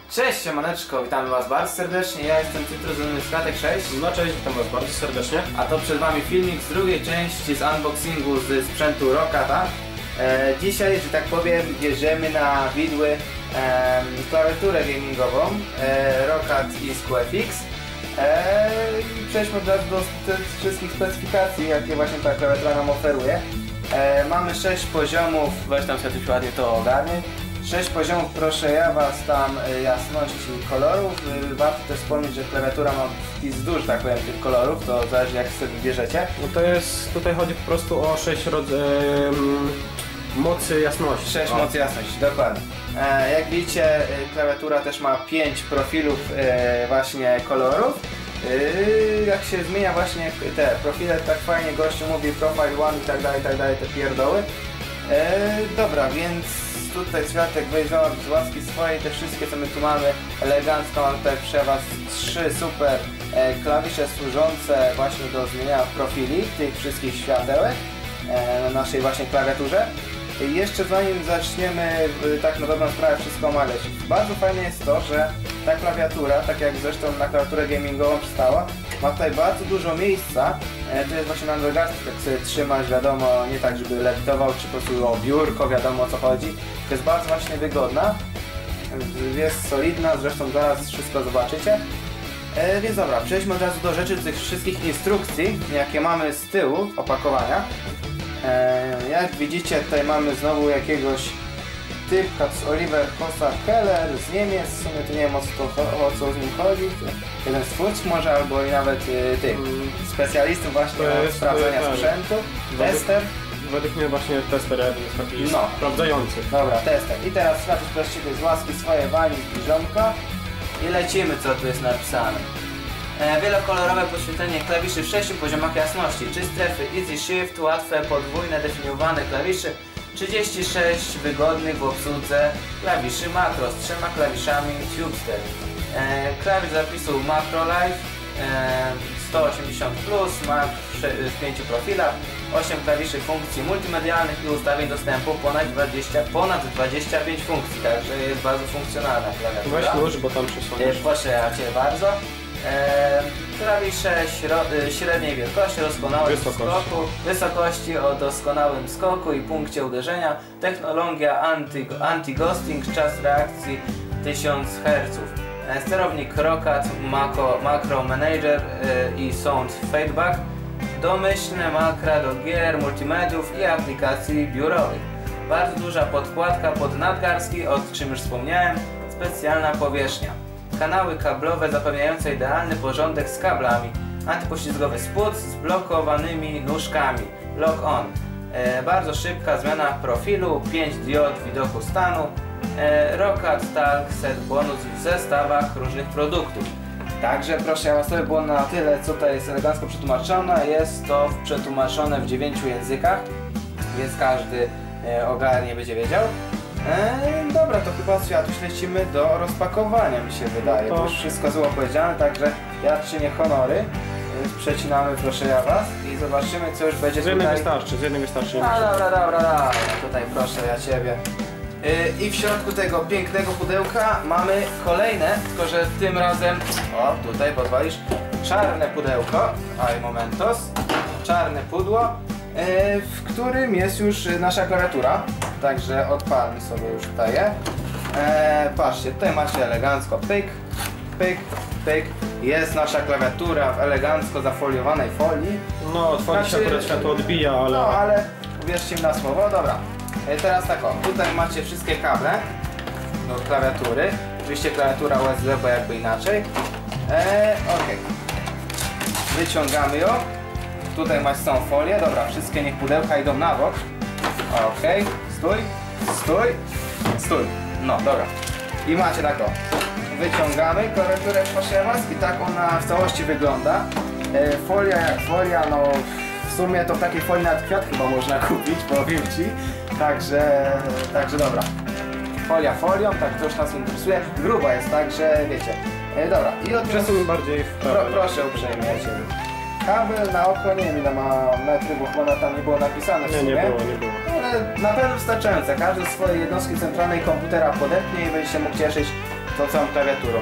Cześć, siemaneczko, witamy was bardzo serdecznie, ja jestem Cytruzony Światek 6. No cześć, witam was bardzo serdecznie. A to przed wami filmik z drugiej części z unboxingu z sprzętu Rocata. Dzisiaj, że tak powiem, bierzemy na widły klawiaturę gamingową Roccat ESCO-FX. I przejdźmy od razu do wszystkich specyfikacji, jakie właśnie ta klawiatura nam oferuje. Mamy 6 poziomów, weź tam sobie ładnie to ogarnie. 6 poziomów, proszę ja was tam jasności kolorów. Warto też wspomnieć, że klawiatura ma dużo, tak powiem, tych kolorów, to zależy jak sobie wybierzecie. No to jest, tutaj chodzi po prostu o 6 mocy jasności. 6 mocy jasności, dokładnie. Jak widzicie, klawiatura też ma 5 profilów właśnie kolorów. Jak się zmienia właśnie te profile, tak fajnie gościu mówi profile one i tak dalej, te pierdoły. Dobra, więc tutaj Światek weź z łaski swojej, te wszystkie co my tu mamy elegancko, mam tutaj przy was 3 super klawisze służące właśnie do zmieniania profili tych wszystkich światełek na naszej właśnie klawiaturze. I jeszcze zanim zaczniemy tak na dobrą sprawę wszystko omawiać, bardzo fajne jest to, że ta klawiatura, tak jak zresztą na klawiaturę gamingową przystała, ma tutaj bardzo dużo miejsca. To jest właśnie na nadgarstek, tak sobie trzymać, wiadomo, nie tak żeby lewitował, czy po prostu o biurko, wiadomo o co chodzi. To jest bardzo właśnie wygodna, jest solidna, zresztą zaraz wszystko zobaczycie. Więc dobra, przejdźmy od razu do rzeczy, tych wszystkich instrukcji, jakie mamy z tyłu opakowania. Jak widzicie, tutaj mamy znowu jakiegoś typka z Oliver Kossa-Keller z Niemiec. W sumie to nie wiem o co z nim chodzi. Jeden z twórców może, albo i nawet tych specjalistów właśnie od sprawdzania sprzętu. Tester. Według mnie właśnie tester jest taki sprawdzający. Dobra, tester. I teraz Światło z łaski swoje wali zbliżonko i lecimy, co tu jest napisane. Wielokolorowe podświetlenie klawiszy w 6 poziomach jasności, 3 strefy Easy Shift, łatwe, podwójne, definiowane klawisze, 36 wygodnych w obsłudze klawiszy makro z 3 klawiszami Tubester. Klawisz zapisu Macro Live 180 plus, ma w 5 profilach, 8 klawiszy funkcji multimedialnych i ustawień dostępu, ponad 25 funkcji, także jest bardzo funkcjonalna klawiatura. Weź nóż, bo tam przesłonisz. Proszę ja cię bardzo. Klawisze średniej wielkości, wysokości o doskonałym skoku i punkcie uderzenia, technologia anti-ghosting, czas reakcji 1000 Hz, sterownik Roccat, Macro Manager i Sound Feedback, domyślne makra do gier, multimediów i aplikacji biurowych, bardzo duża podkładka pod nadgarstki, o czym już wspomniałem, specjalna powierzchnia. Kanały kablowe zapewniające idealny porządek z kablami. Antypoślizgowy spód z blokowanymi nóżkami. Lock on. Bardzo szybka zmiana profilu. 5 diod widoku stanu. Roccat Talk Set bonus w zestawach różnych produktów. Także proszę ja was, to by było na tyle, co tutaj jest elegancko przetłumaczone. Jest to przetłumaczone w 9 językach, więc każdy ogarnie będzie wiedział. Dobra, to chyba Światło lecimy do rozpakowania, mi się wydaje, bo już wszystko było powiedziane, także ja czynię honory, więc przecinamy proszę ja was i zobaczymy co już będzie z jednej wystarczy, z jednej wystarczy. Dobra, tutaj proszę ja ciebie. I w środku tego pięknego pudełka mamy kolejne, tylko że tym razem, o tutaj pozwolisz, czarne pudełko, aj momentos, czarne pudło, w którym jest już nasza klawiatura, także odpalmy sobie już tutaj je. Patrzcie, tutaj macie elegancko pyk, pyk, pyk, jest nasza klawiatura w elegancko zafoliowanej folii. No, od folii się akurat światło odbija, ale... No, ale uwierzcie mi na słowo, dobra. Teraz tak o, tutaj macie wszystkie kable do klawiatury, oczywiście klawiatura USB, bo jakby inaczej. Ok, wyciągamy ją. Tutaj masz tą folię, dobra, wszystkie niech pudełka idą na bok. Ok, stój, no dobra. I macie tak o, wyciągamy klawiaturę, proszę was, i tak ona w całości wygląda. Folia jak folia, no w sumie to w takiej folii nawet kwiat chyba można kupić, powiem ci. Także dobra. Folia folią, tak to już nas interesuje. Gruba jest, także wiecie. Dobra, i przesuń bardziej w prawo. Proszę uprzejmie. Kabel na oko, nie wiem ile ma metry, bo chyba tam nie było napisane w sumie. Nie było. Ale na pewno wystarczające. Każdy swoje jednostki centralnej komputera podepnie i będzie się mógł cieszyć tą całą klawiaturą.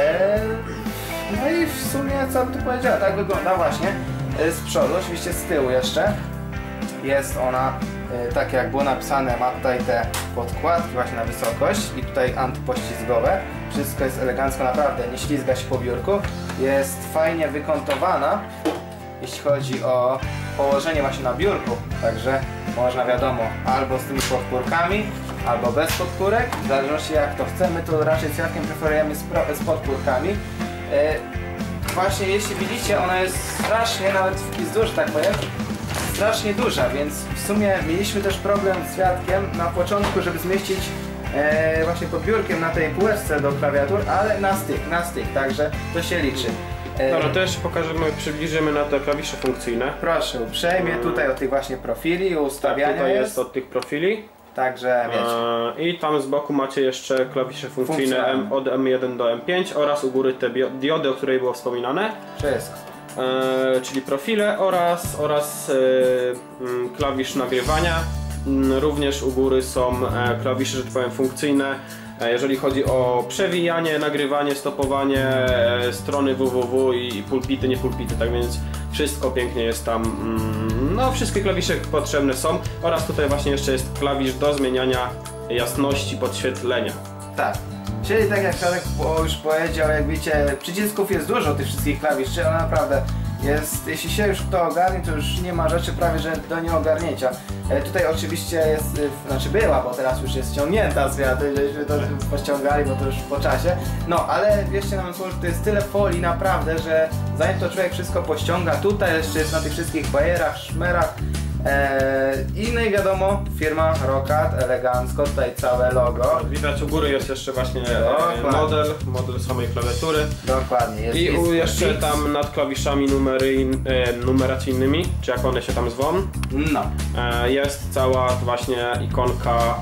No i w sumie co bym tu powiedziała, tak wygląda właśnie z przodu, oczywiście z tyłu jeszcze. Jest ona, tak jak było napisane, ma tutaj te podkładki właśnie na wysokość i tutaj antypoślizgowe. Wszystko jest elegancko, naprawdę nie ślizga się po biurku. Jest fajnie wykątowana, jeśli chodzi o położenie właśnie na biurku. Także można, wiadomo, albo z tymi podpórkami, albo bez podpórek. W zależności jak to chcemy, to raczej z Jackiem preferujemy z podpórkami. Właśnie jeśli widzicie, ona jest strasznie, nawet w pizdu, że tak powiem, strasznie duża, więc w sumie mieliśmy też problem z Jackiem na początku, żeby zmieścić właśnie pod biurkiem na tej półeczce do klawiatur, ale na styk, także to się liczy. Dobra, to jeszcze pokażemy, przybliżymy na te klawisze funkcyjne. Proszę uprzejmie, tutaj od tych właśnie profili, ustawiania tak, tutaj jest od tych profili. Także wiecie. I tam z boku macie jeszcze klawisze funkcyjne od M1 do M5 oraz u góry te diody, o której było wspominane. Wszystko. Czyli profile oraz klawisz nagrywania. Również u góry są klawisze, że tak powiem, funkcyjne. Jeżeli chodzi o przewijanie, nagrywanie, stopowanie, strony www i pulpity, nie pulpity, tak więc wszystko pięknie jest tam, no wszystkie klawisze potrzebne są oraz tutaj właśnie jeszcze jest klawisz do zmieniania jasności podświetlenia. Tak, czyli tak jak Tadek już powiedział, jak widzicie, przycisków jest dużo tych wszystkich klawiszy, ale naprawdę jest, jeśli się już to ogarnie, to już nie ma rzeczy prawie że do nieogarnięcia. Tutaj oczywiście jest, znaczy była, bo teraz już jest ściągnięta z wiatru, żeśmy to pościągali, bo to już po czasie. No, ale wierzcie nam słowo, że to jest tyle folii naprawdę, że zanim to człowiek wszystko pościąga, tutaj jeszcze jest na tych wszystkich bajerach, szmerach. I no i wiadomo, firma Roccat, elegancko, tutaj całe logo. Widać u góry jest jeszcze właśnie model samej klawiatury. Dokładnie. Jest I jeszcze tam nad klawiszami numeracyjnymi, czy jak one się tam zwą, no. Jest cała właśnie ikonka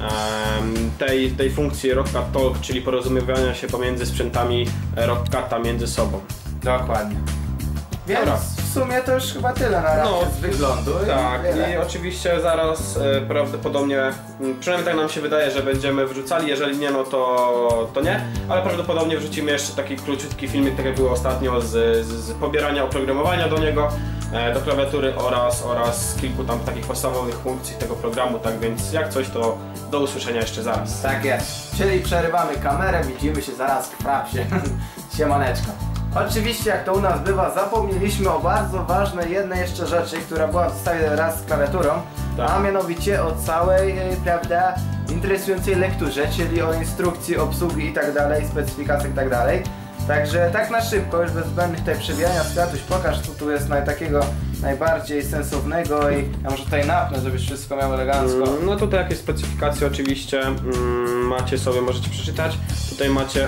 tej funkcji Roccat Talk, czyli porozumiewania się pomiędzy sprzętami Roccata między sobą. Dokładnie. Więc w sumie to już chyba tyle na razie z wyglądu. Tak, i oczywiście zaraz prawdopodobnie, przynajmniej tak nam się wydaje, że będziemy wrzucali, jeżeli nie, no to nie, ale prawdopodobnie wrzucimy jeszcze taki króciutki filmik, tak jak było ostatnio, z pobierania oprogramowania do niego, do klawiatury oraz kilku tam takich podstawowych funkcji tego programu, tak więc jak coś, to do usłyszenia jeszcze zaraz. Tak jest, czyli przerywamy kamerę, widzimy się zaraz w frapsie. Siemaneczko. Oczywiście, jak to u nas bywa, zapomnieliśmy o bardzo ważnej jednej jeszcze rzeczy, która była w zestawie raz z klawiaturą, tak. A mianowicie o całej, prawda, interesującej lekturze, czyli o instrukcji obsługi i tak dalej, specyfikacjach i tak dalej. Także tak na szybko, już bez zbędnych tutaj przewijania, Światuś, pokaż, co tu jest takiego najbardziej sensownego i ja może tutaj napnę, żebyś wszystko miał elegancko. No tutaj jakieś specyfikacje oczywiście macie sobie, możecie przeczytać. Tutaj macie,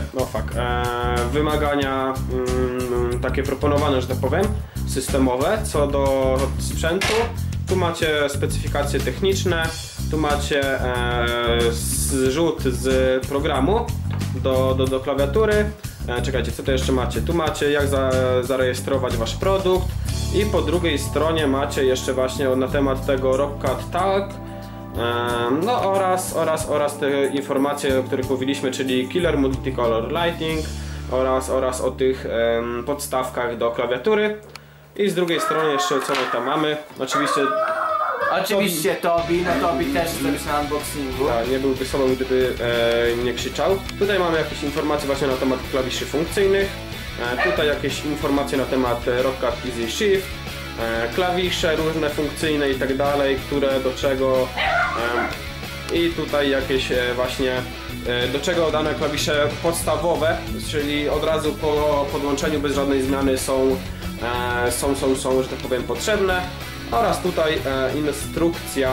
wymagania takie proponowane, że tak powiem, systemowe co do sprzętu. Tu macie specyfikacje techniczne, tu macie zrzut z programu do klawiatury. Czekajcie, co to jeszcze macie? Tu macie jak zarejestrować wasz produkt i po drugiej stronie macie jeszcze właśnie na temat tego Roccat Talk, no oraz te informacje, o których mówiliśmy, czyli Killer Multicolor Lighting oraz o tych podstawkach do klawiatury. I z drugiej strony jeszcze co my tam mamy? Oczywiście Tobi też chce być na unboxingu. Tak, nie byłby sobą, gdyby nie krzyczał. Tutaj mamy jakieś informacje właśnie na temat klawiszy funkcyjnych. Tutaj jakieś informacje na temat Roccat Easy Shift, klawisze różne funkcyjne i tak dalej, które do czego i tutaj jakieś właśnie do czego dane klawisze podstawowe, czyli od razu po podłączeniu bez żadnej zmiany są, że tak powiem, potrzebne. Oraz tutaj instrukcja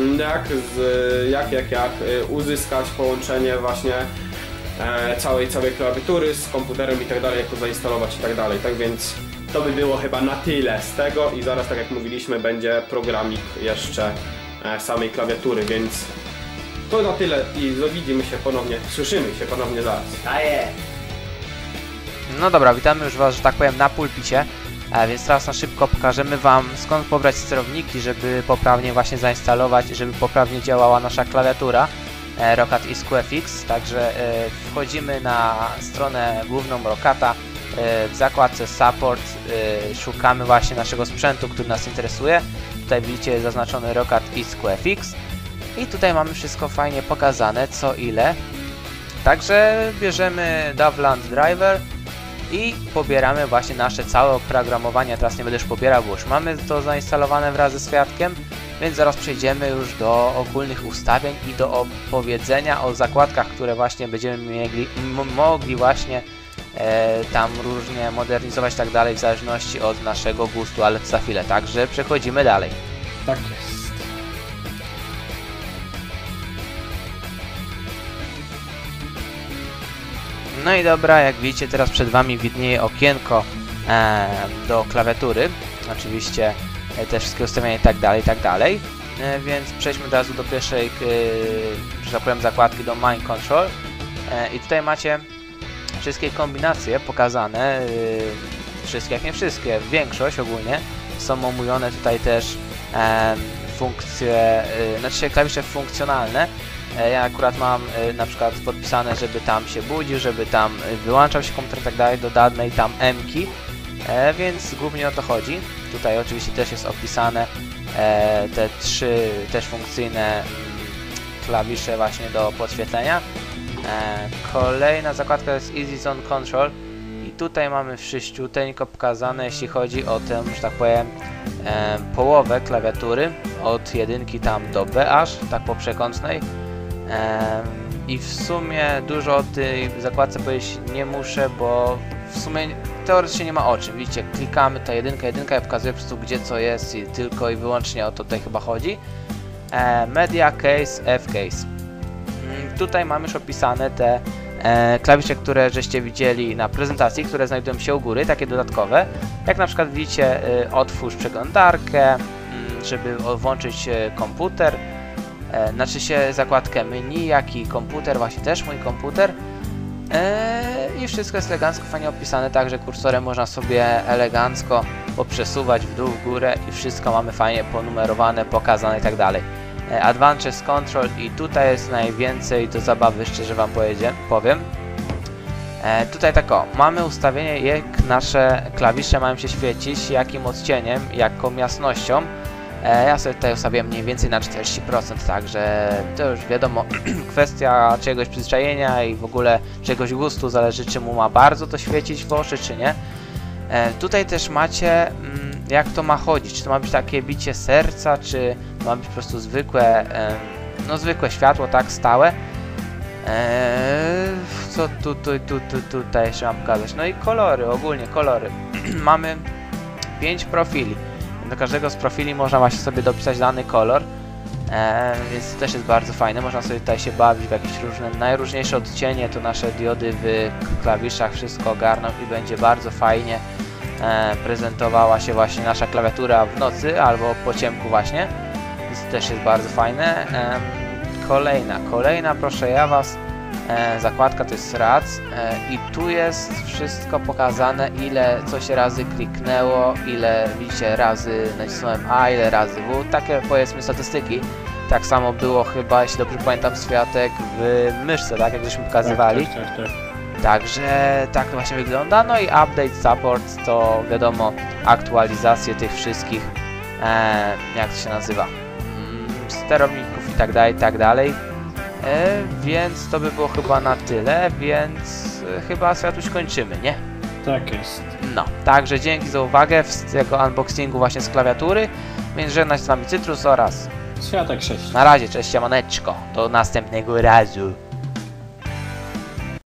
jak uzyskać połączenie właśnie całej klawiatury z komputerem i tak dalej, jak to zainstalować i tak dalej. Tak więc to by było chyba na tyle z tego i zaraz, tak jak mówiliśmy, będzie programik jeszcze samej klawiatury, więc to na tyle i widzimy się ponownie, słyszymy się ponownie zaraz. Daję! No dobra, witamy już was, że tak powiem, na pulpicie. Więc teraz na szybko pokażemy wam, skąd pobrać sterowniki, żeby poprawnie właśnie zainstalować, żeby poprawnie działała nasza klawiatura. Roccat i SquareFix, także wchodzimy na stronę główną Roccata, w zakładce Support szukamy właśnie naszego sprzętu, który nas interesuje. Tutaj widzicie zaznaczony Roccat i SquareFix i tutaj mamy wszystko fajnie pokazane, co ile. Także bierzemy Davland Driver i pobieramy właśnie nasze całe oprogramowanie. Teraz nie będę już pobierał, bo już mamy to zainstalowane wraz ze świadkiem, więc zaraz przejdziemy już do ogólnych ustawień i do opowiedzenia o zakładkach, które właśnie będziemy mogli właśnie tam różnie modernizować i tak dalej, w zależności od naszego gustu, ale to za chwilę. Także przechodzimy dalej. Tak jest. No i dobra, jak widzicie, teraz przed Wami widnieje okienko do klawiatury. Oczywiście te wszystkie ustawienia i tak dalej, więc przejdźmy od razu do pierwszej, że tak powiem, zakładki, do Mind Control. I tutaj macie wszystkie kombinacje pokazane, wszystkie, jak nie wszystkie, większość ogólnie. Są omówione tutaj też funkcje, znaczy klawisze funkcjonalne. Ja akurat mam na przykład podpisane, żeby tam się budził, żeby tam wyłączał się komputer i tak dalej, do danej tam M-ki, więc głównie o to chodzi. Tutaj oczywiście też jest opisane te 3 też funkcyjne klawisze właśnie do podświetlenia. Kolejna zakładka jest Easy Zone Control i tutaj mamy wszyściuteńko pokazane, jeśli chodzi o tę, że tak powiem, połowę klawiatury od 1 tam do B aż, tak po przekątnej. I w sumie dużo o tej zakładce powiedzieć nie muszę, bo w sumie teoretycznie nie ma o czym. Widzicie, klikamy ta jedynka i pokazuje po prostu gdzie co jest i tylko i wyłącznie o to tutaj chyba chodzi. Media Case, F-Case. Tutaj mamy już opisane te klawisze, które żeście widzieli na prezentacji, które znajdują się u góry, takie dodatkowe. Jak na przykład widzicie, otwórz przeglądarkę, żeby włączyć komputer. Znaczy się zakładkę menu, jak i komputer, właśnie też mój komputer. I wszystko jest elegancko, fajnie opisane, także kursorem można sobie elegancko poprzesuwać w dół, w górę i wszystko mamy fajnie ponumerowane, pokazane i tak dalej. Advanced Control i tutaj jest najwięcej do zabawy, szczerze Wam powiem. Tutaj tak o, mamy ustawienie, jak nasze klawisze mają się świecić, jakim odcieniem, jaką jasnością. Ja sobie tutaj ustawiłem mniej więcej na 40%, także to już wiadomo, kwestia czegoś przyzwyczajenia i w ogóle czegoś gustu, zależy czy mu ma bardzo to świecić w oczy, czy nie. Tutaj też macie, jak to ma chodzić, czy to ma być takie bicie serca, czy to ma być po prostu zwykłe, no zwykłe światło, tak, stałe. Co tutaj jeszcze mam pokazać? No i kolory, ogólnie kolory. Mamy 5 profili. Do każdego z profili można właśnie sobie dopisać dany kolor, więc to też jest bardzo fajne. Można sobie tutaj się bawić w jakieś różne, najróżniejsze odcienie, to nasze diody w klawiszach wszystko ogarną i będzie bardzo fajnie prezentowała się właśnie nasza klawiatura w nocy albo po ciemku właśnie, więc to też jest bardzo fajne. Kolejna, proszę ja Was, zakładka to jest RAC i tu jest wszystko pokazane, ile coś razy kliknęło, ile widzicie razy nacisnąłem A, ile razy W, takie powiedzmy statystyki. Tak samo było chyba, jeśli dobrze pamiętam, światek w myszce, tak jak żeśmy pokazywali. Tak. Także tak to właśnie wygląda. No i update support to wiadomo, aktualizacje tych wszystkich, jak to się nazywa, sterowników i tak dalej. Więc to by było chyba na tyle, więc chyba Światuś kończymy, nie? Tak jest. No, także dzięki za uwagę w tego unboxingu właśnie z klawiatury, więc żegnam się z Wami Cytrus oraz Światek 6. na razie, cześć, siemaneczko, do następnego razu.